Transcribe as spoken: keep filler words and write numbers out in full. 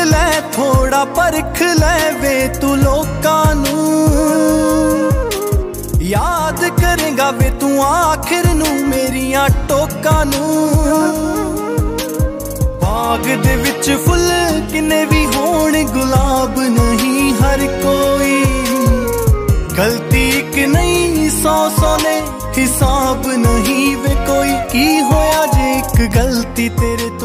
लै थोड़ा परख लै वे तू लोकां नू याद करेगा वे तू आखिर नू मेरियां टोकां नू बाग दे विच फुल किन्ने भी होण गुलाब नहीं हर कोई गलती एक नहीं सौ सौ ने हिसाब नहीं वे कोई की होया जे एक गलती तेरे